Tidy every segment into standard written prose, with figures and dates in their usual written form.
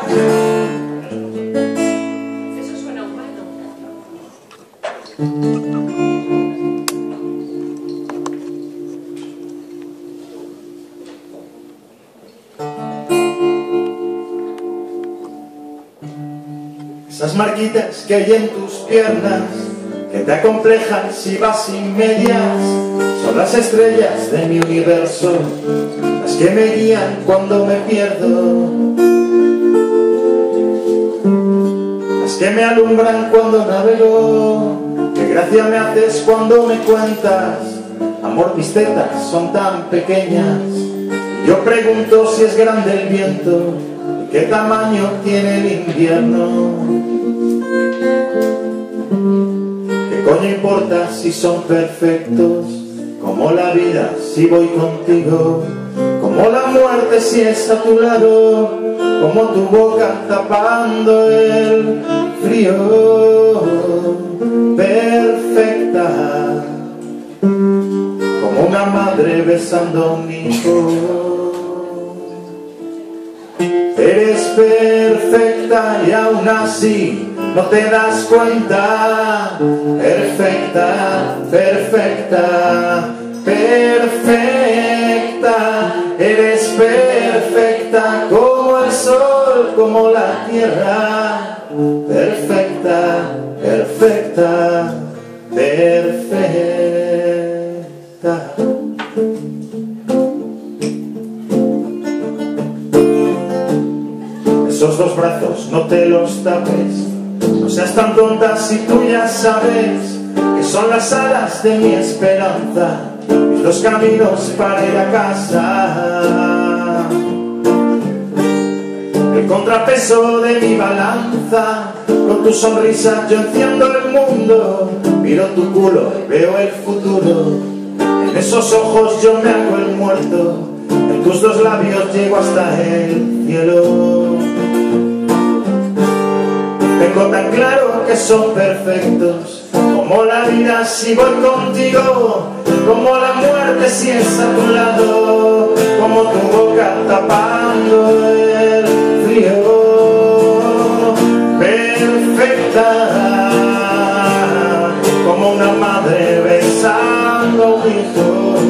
Eso suena humano. Esas marquitas que hay en tus piernas, que te acomplejan si vas sin medias, son las estrellas de mi universo, las que me guían cuando me pierdo, las que me alumbran cuando navego. Qué gracia me haces cuando me cuentas, amor, mis tetas son tan pequeñas, y yo pregunto si es grande el viento y qué tamaño tiene el invierno. ¿Qué coño importa si son perfectos? Como la vida si voy contigo, como la muerte si es a tu lado, como tu boca tapando el frío. Perfecta, como una madre besando a un hijo. Eres perfecta y aún así no te das cuenta. Perfecta, perfecta, perfecta. Eres perfecta como el sol, como la tierra. Perfecta, perfecta, perfecta. Esos dos brazos no te los tapes, no seas tan tonta si tú ya sabes que son las alas de mi esperanza, mis dos caminos para ir a casa. El contrapeso de mi balanza, con tu sonrisa yo enciendo el mundo, miro tu culo y veo el futuro, en esos ojos yo me hago el muerto, en tus dos labios llego hasta el cielo. Tengo tan claro que son perfectos, como la vida si voy contigo, como la muerte si es a tu lado, como tu boca tapando el frío. Perfecta, como una madre besando a un hijo.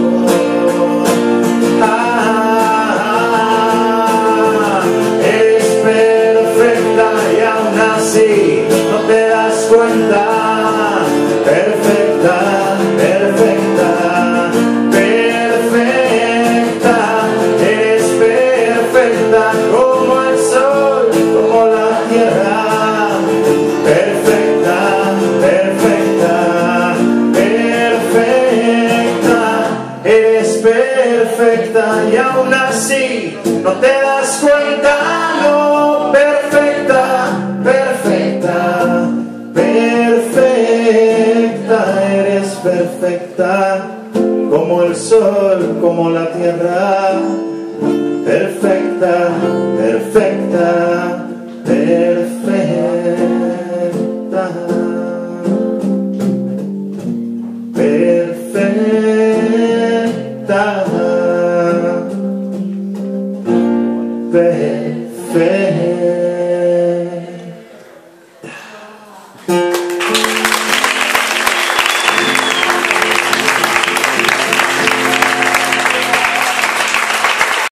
Eres perfecta y aún así no te das cuenta. Perfecta, perfecta, perfecta. Eres perfecta como el sol, como la tierra. Perfecta, perfecta, perfecta. Eres perfecta y aún así no te das cuenta. No, perfecta, perfecta, perfecta. Eres perfecta como el sol, como la tierra. Perfecta, perfecta, perfecta. Perfecta, perfecta.